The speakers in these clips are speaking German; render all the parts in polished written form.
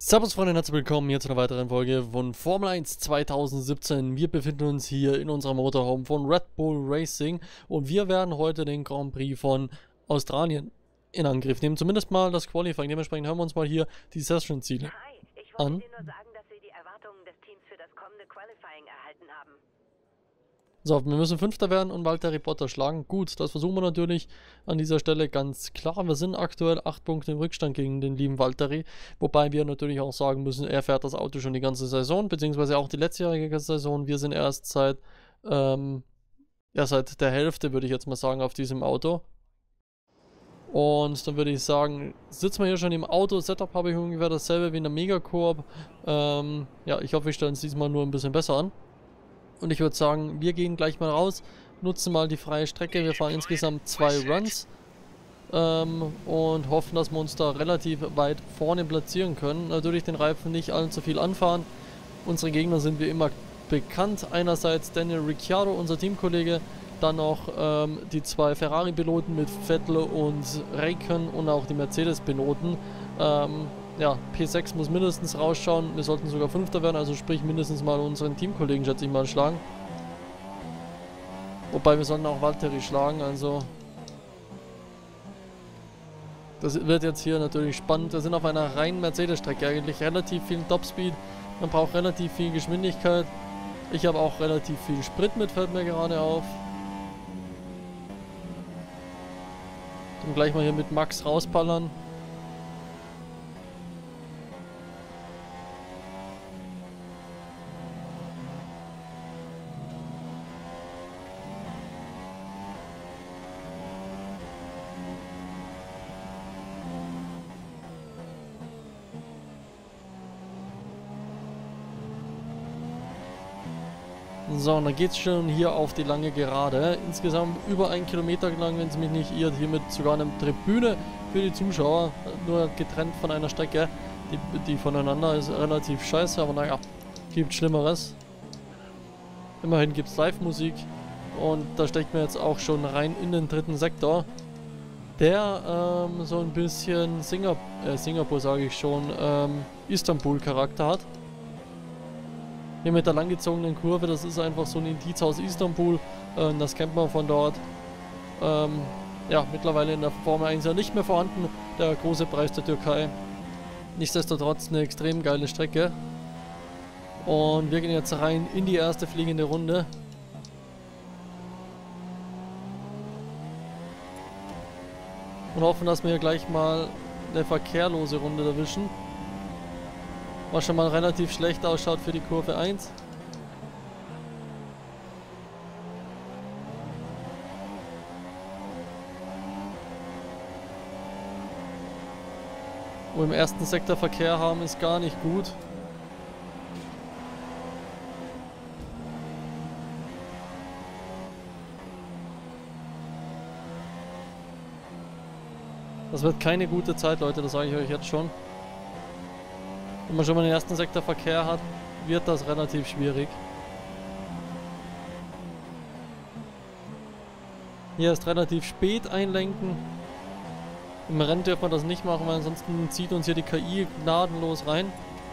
Servus Freunde und herzlich willkommen hier zu einer weiteren Folge von Formel 1 2017. Wir befinden uns hier in unserer Motorhome von Red Bull Racing und wir werden heute den Grand Prix von Australien in Angriff nehmen. Zumindest mal das Qualifying. Dementsprechend hören wir uns mal hier die Session-Ziele Hi, ich wollte an. dir nur sagen, dass wir die Erwartungen des Teams für das kommende Qualifying erhalten haben. So, wir müssen Fünfter werden und Valtteri Bottas schlagen. Gut, das versuchen wir natürlich an dieser Stelle ganz klar. Wir sind aktuell 8 Punkte im Rückstand gegen den lieben Valtteri. Wobei wir natürlich auch sagen müssen, er fährt das Auto schon die ganze Saison, beziehungsweise auch die letztjährige Saison. Wir sind erst seit der Hälfte, würde ich jetzt mal sagen, auf diesem Auto. Und dann würde ich sagen, sitzen wir hier schon im Auto. Setup habe ich ungefähr dasselbe wie in der Megacorp. Ja, ich hoffe, wir stellen es diesmal nur ein bisschen besser an. Und ich würde sagen, wir gehen gleich mal raus, nutzen mal die freie Strecke. Wir fahren insgesamt 2 Runs und hoffen, dass wir uns da relativ weit vorne platzieren können. Natürlich den Reifen nicht allzu viel anfahren. Unsere Gegner sind wie immer bekannt. Einerseits Daniel Ricciardo, unser Teamkollege, dann noch die 2 Ferrari-Piloten mit Vettel und Räikkönen und auch die Mercedes-Piloten. Ja, P6 muss mindestens rausschauen. Wir sollten sogar Fünfter werden, also sprich mindestens mal unseren Teamkollegen, schätze ich mal, schlagen. Wobei wir sollten auch Valtteri schlagen, also das wird jetzt hier natürlich spannend. Wir sind auf einer reinen Mercedes-Strecke eigentlich, relativ viel Topspeed. Man braucht relativ viel Geschwindigkeit. Ich habe auch relativ viel Sprit mit, fällt mir gerade auf. Dann gleich mal hier mit Max rausballern. So, und dann geht es schon hier auf die lange Gerade. Insgesamt über 1 Kilometer lang, wenn es mich nicht irrt. Hier mit sogar einer Tribüne für die Zuschauer. Nur getrennt von einer Strecke. Die voneinander ist relativ scheiße, aber naja, gibt Schlimmeres. Immerhin gibt es Live-Musik. Und da steckt man jetzt auch schon rein in den 3. Sektor. Der so ein bisschen Singapur sage ich schon, Istanbul-Charakter hat. Hier mit der langgezogenen Kurve, das ist einfach so ein Indiz aus Istanbul, das kennt man von dort. Ja, mittlerweile in der Formel 1 ja nicht mehr vorhanden, der große Preis der Türkei. Nichtsdestotrotz eine extrem geile Strecke. Und wir gehen jetzt rein in die erste fliegende Runde. Und hoffen, dass wir hier gleich mal eine verkehrlose Runde erwischen. Was schon mal relativ schlecht ausschaut für die Kurve 1. Wo wir im ersten Sektor Verkehr haben, ist gar nicht gut. Das wird keine gute Zeit, Leute, das sage ich euch jetzt schon. Wenn man schon mal den ersten Sektor Verkehr hat, wird das relativ schwierig. Hier ist relativ spät einlenken. Im Rennen dürfen wir das nicht machen, weil ansonsten zieht uns hier die KI gnadenlos rein.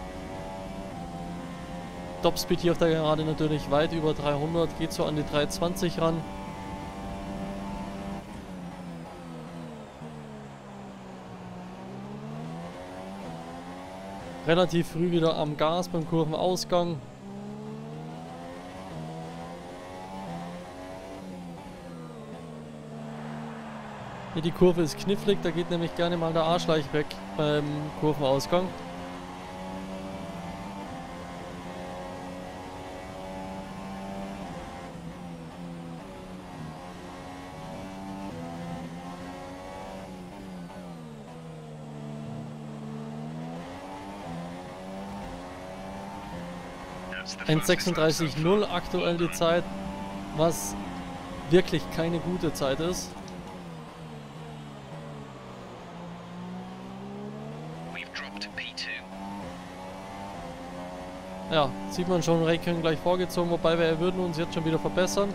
Topspeed hier auf der Gerade natürlich weit über 300, geht so an die 320 ran. Relativ früh wieder am Gas beim Kurvenausgang. Hier die Kurve ist knifflig, da geht nämlich gerne mal der Arschleich weg beim Kurvenausgang. Ein 1:36,0 aktuell die Zeit, was wirklich keine gute Zeit ist. Ja, sieht man schon, Räikkönen gleich vorgezogen, wobei wir würden uns jetzt schon wieder verbessern.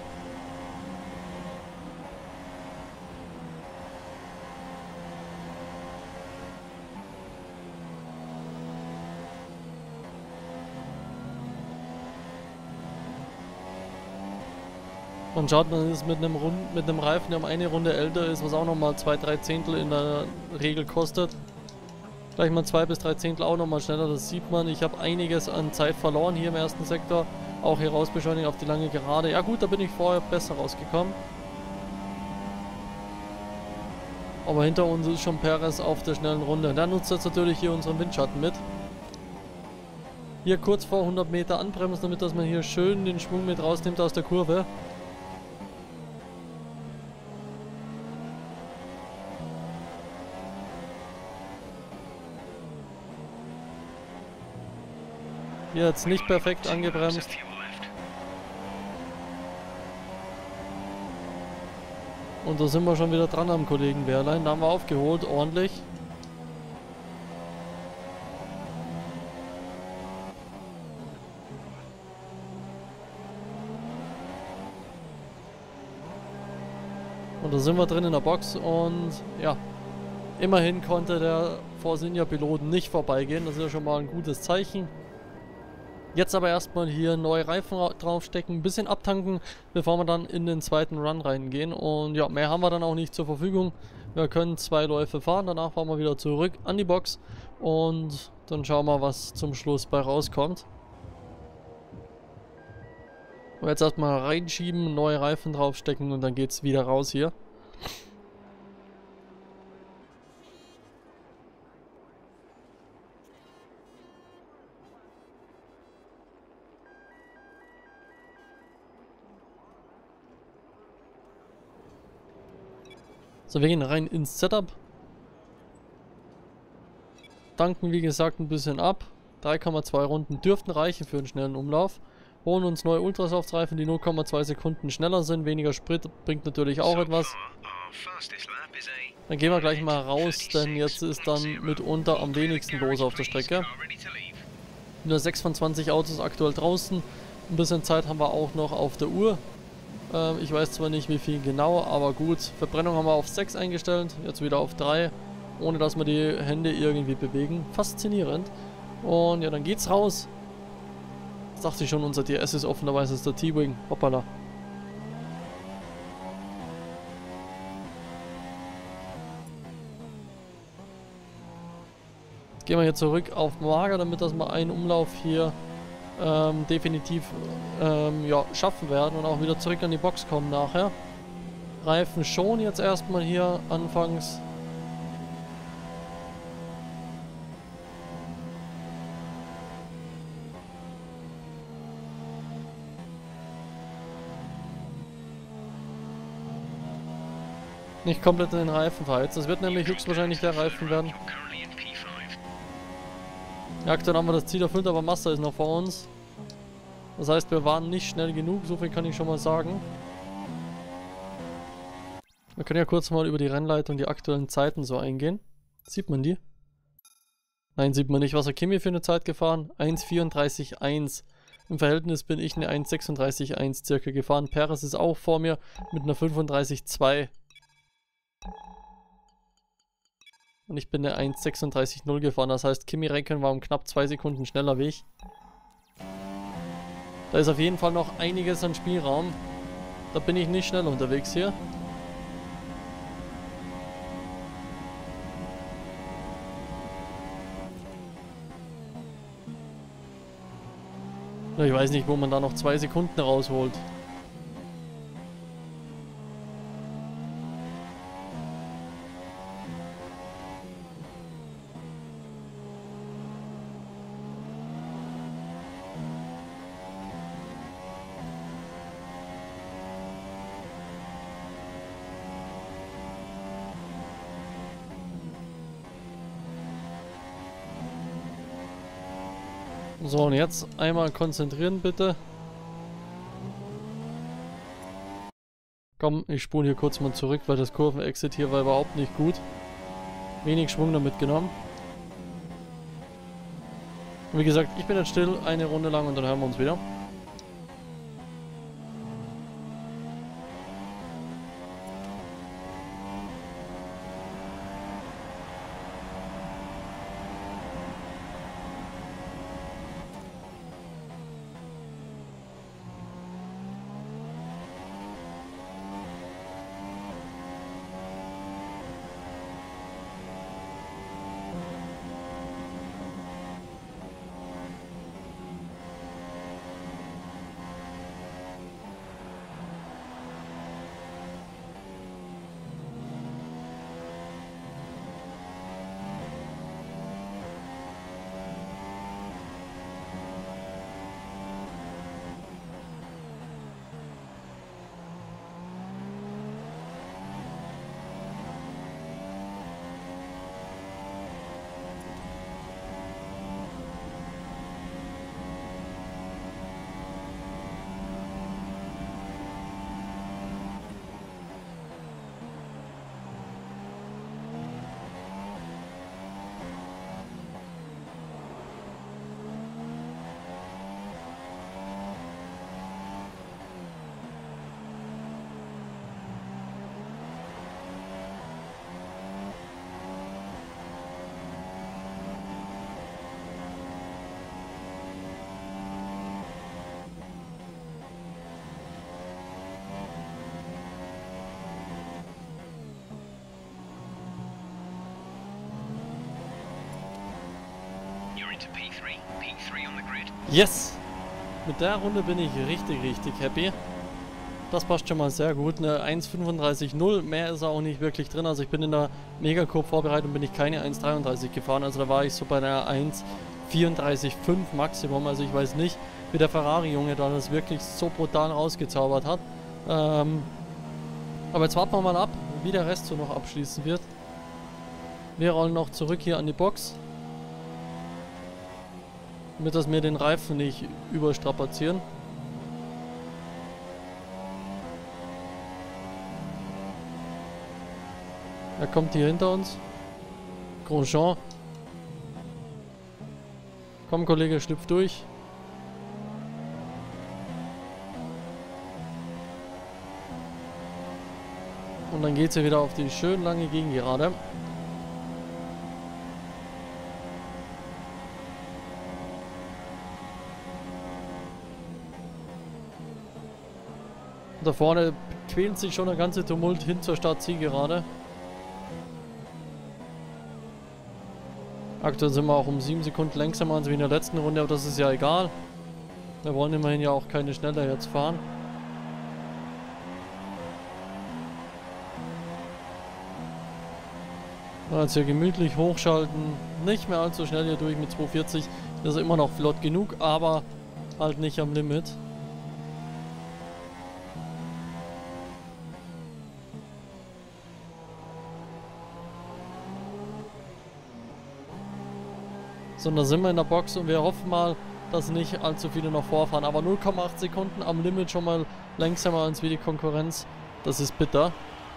Man schaut, man ist mit einem Reifen, der um eine Runde älter ist, was auch nochmal 2-3 Zehntel in der Regel kostet. Gleich mal 2 bis 3 Zehntel auch nochmal schneller, das sieht man. Ich habe einiges an Zeit verloren hier im ersten Sektor. Auch hier rausbeschleunigen auf die lange Gerade. Ja gut, da bin ich vorher besser rausgekommen. Aber hinter uns ist schon Perez auf der schnellen Runde. Der nutzt jetzt natürlich hier unseren Windschatten mit. Hier kurz vor 100 Meter anbremsen, damit dass man hier schön den Schwung mit rausnimmt aus der Kurve. Hier jetzt nicht perfekt angebremst. Und da sind wir schon wieder dran am Kollegen Wehrlein. Da haben wir aufgeholt, ordentlich. Und da sind wir drin in der Box und ja, immerhin konnte der Force India Pilot nicht vorbeigehen. Das ist ja schon mal ein gutes Zeichen. Jetzt aber erstmal hier neue Reifen draufstecken, ein bisschen abtanken, bevor wir dann in den zweiten Run reingehen. Und ja, mehr haben wir dann auch nicht zur Verfügung. Wir können 2 Läufe fahren, danach fahren wir wieder zurück an die Box und dann schauen wir, was zum Schluss bei rauskommt. Und jetzt erstmal reinschieben, neue Reifen draufstecken und dann geht's wieder raus hier. So, wir gehen rein ins Setup. Tanken, wie gesagt, ein bisschen ab. 3,2 Runden dürften reichen für einen schnellen Umlauf. Holen uns neue Ultrasofts-Reifen, die 0,2 Sekunden schneller sind. Weniger Sprit bringt natürlich auch etwas. Dann gehen wir gleich mal raus, denn jetzt ist dann mitunter am wenigsten los auf der Strecke. Nur 6 von 20 Autos aktuell draußen. Ein bisschen Zeit haben wir auch noch auf der Uhr. Ich weiß zwar nicht wie viel genau, aber gut. Verbrennung haben wir auf 6 eingestellt, jetzt wieder auf 3, ohne dass wir die Hände irgendwie bewegen. Faszinierend. Und ja, dann geht's raus. Das dachte ich schon, unser DS ist offenerweise der T-Wing. Hoppala. Jetzt gehen wir hier zurück auf Mager, damit dass wir einen Umlauf hier definitiv ja, schaffen werden und auch wieder zurück an die Box kommen nachher. Reifen schon jetzt erstmal hier anfangs. Nicht komplett in den Reifen verheizt. Das wird nämlich höchstwahrscheinlich der Reifen werden. Ja, aktuell haben wir das Ziel erfüllt, aber Master ist noch vor uns. Das heißt, wir waren nicht schnell genug, so viel kann ich schon mal sagen. Wir können ja kurz mal über die Rennleitung, die aktuellen Zeiten so eingehen. Sieht man die? Nein, sieht man nicht. Was hat Kimi für eine Zeit gefahren? 1,34,1. Im Verhältnis bin ich eine 1,36,1 circa gefahren. Perez ist auch vor mir mit einer 35,2. Und ich bin eine 1,36,0 gefahren. Das heißt, Kimi Räikkönen war um knapp 2 Sekunden schneller wie ich. Da ist auf jeden Fall noch einiges an Spielraum. Da bin ich nicht schnell unterwegs hier. Ich weiß nicht, wo man da noch 2 Sekunden rausholt. So, und jetzt einmal konzentrieren bitte. Komm, ich spule hier kurz mal zurück, weil das Kurvenexit hier war überhaupt nicht gut. Wenig Schwung damit genommen. Und wie gesagt, ich bin jetzt still, eine Runde lang und dann hören wir uns wieder. Yes! Mit der Runde bin ich richtig happy. Das passt schon mal sehr gut. Eine 1,35,0, mehr ist auch nicht wirklich drin. Also ich bin in der Megacorp-Vorbereitung, bin ich keine 1,33 gefahren. Also da war ich so bei der 1,34,5 Maximum. Also ich weiß nicht, wie der Ferrari-Junge da das wirklich so brutal rausgezaubert hat. Aber jetzt warten wir mal ab, wie der Rest so noch abschließen wird. Wir rollen noch zurück hier an die Box. Damit dass wir den Reifen nicht überstrapazieren. Er kommt hier hinter uns. Grosjean. Komm Kollege, schlüpf durch. Und dann geht es hier wieder auf die schön lange Gegengerade. Da vorne quält sich schon der ganze Tumult hin zur Startzielgerade. Aktuell sind wir auch um 7 Sekunden langsamer als wie in der letzten Runde, aber das ist ja egal. Wir wollen immerhin ja auch keine schneller jetzt fahren. Jetzt hier gemütlich hochschalten. Nicht mehr allzu schnell hier durch mit 240. Das ist immer noch flott genug, aber halt nicht am Limit. So, da sind wir in der Box und wir hoffen mal, dass nicht allzu viele noch vorfahren. Aber 0,8 Sekunden am Limit schon mal langsamer als wie die Konkurrenz. Das ist bitter.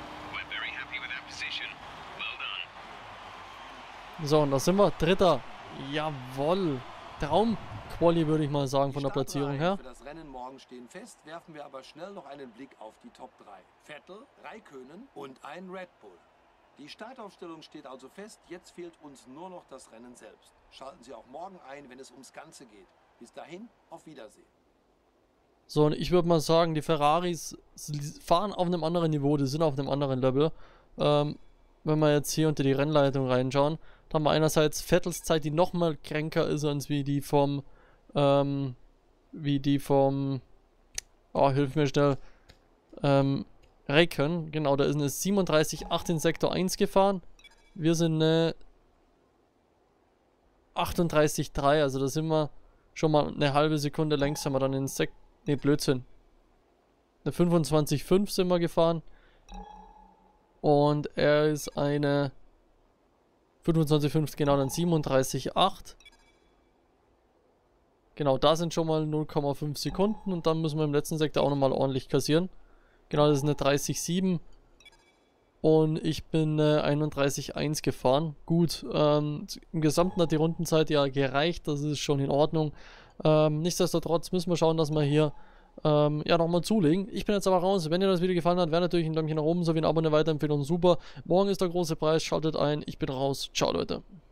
So, und da sind wir. Dritter. Jawohl. Traum-Quali würde ich mal sagen von der Platzierung her. Für das Rennen morgen stehen fest, werfen wir aber schnell noch einen Blick auf die Top 3. Vettel, Räikkönen und ein Red Bull. Die Startaufstellung steht also fest, jetzt fehlt uns nur noch das Rennen selbst. Schalten Sie auch morgen ein, wenn es ums Ganze geht. Bis dahin, auf Wiedersehen. So, und ich würde mal sagen, die Ferraris fahren auf einem anderen Niveau, die sind auf einem anderen Level. Wenn wir jetzt hier unter die Rennleitung reinschauen, da haben wir einerseits Vettels Zeit, die nochmal kränker ist als wie die vom, oh, hilf mir schnell, Räikkönen, genau, da ist eine 37,8 in Sektor 1 gefahren. Wir sind eine 38,3, also da sind wir schon mal eine halbe Sekunde langsamer dann in Blödsinn. Eine 25,5 sind wir gefahren. Und er ist eine 25,5, genau, dann 37,8. Genau, da sind schon mal 0,5 Sekunden und dann müssen wir im letzten Sektor auch nochmal ordentlich kassieren. Genau, das ist eine 30,7 und ich bin 31,1 gefahren. Gut, im Gesamten hat die Rundenzeit ja gereicht, das ist schon in Ordnung. Nichtsdestotrotz müssen wir schauen, dass wir hier ja nochmal zulegen. Ich bin jetzt aber raus. Wenn dir das Video gefallen hat, wäre natürlich ein Däumchen nach oben sowie ein Abo, eine Weiterempfehlung super. Morgen ist der große Preis, schaltet ein. Ich bin raus. Ciao Leute.